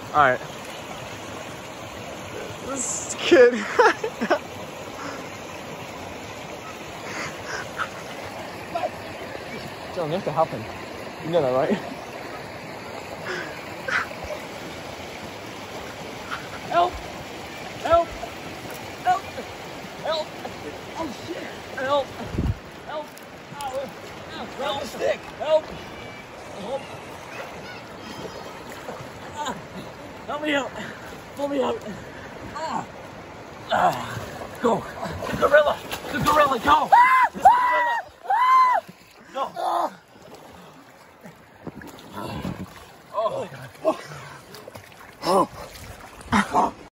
Alright. This kid. John, you have to help him. You know that, right? Help! Help! Help! Help! Oh shit! Help! Help! Ow! Ow! Help! Stick! Help! Help! Ah. Help me out! Pull me out! Ah. Ah. Go! The gorilla! The gorilla! Go! The gorilla! Go! Oh my god.